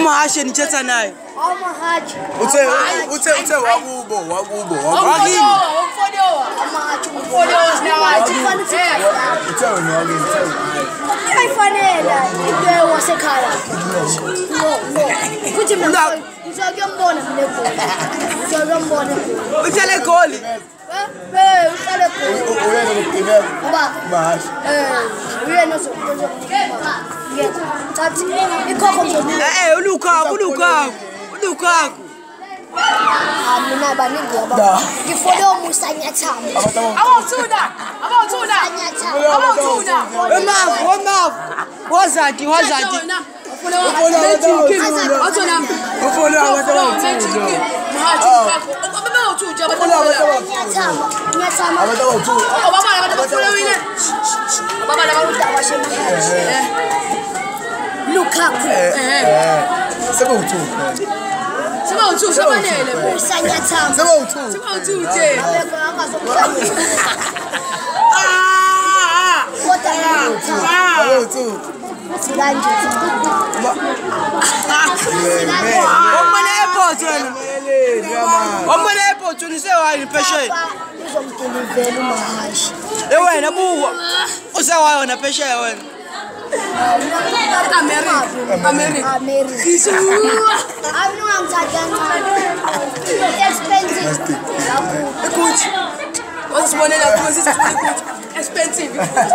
Umahashe nithetha naye. Amahaji. Uthe wakubo. Wakini. Ayifanele into wasekhaya. Futhi mina ngizokuyambona mina egoli. Ngizokuyambona egoli. Uthele goli. Uhlale egoli. Uyena lokugcina. Mahashe. Uyena ozokukhipha. Ngathi ikhokho ngizokupha. Lukaku. Mina baningi yabo. Ngifole umusa nyathamo. Awuthuna. Wemavu. Wazati. Lukaku. Sebanele. Sanyathamo. Sebawuthu nje. Wambona airport wena usewayo phesheya. Uzomdelivela uMahashe. Wena buwa. Usewayo wena phesheya wena. America. Expensive. Ukuthi wasibonela kuthi expensive.